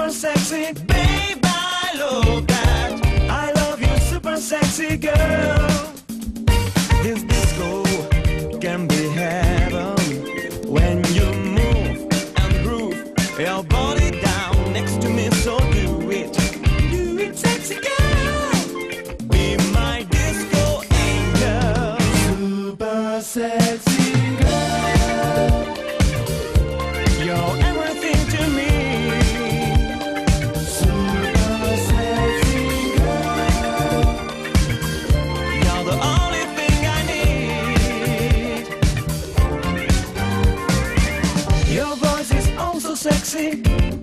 super sexy, babe, I love that. I love you, super sexy girl. This disco can be heaven when you move and groove your body down next to me, so do it. Do it, sexy girl. Be my disco angel. Super sexy girl. You're everything to me. Super sexy girl. You're the only thing I need. Your voice is also sexy.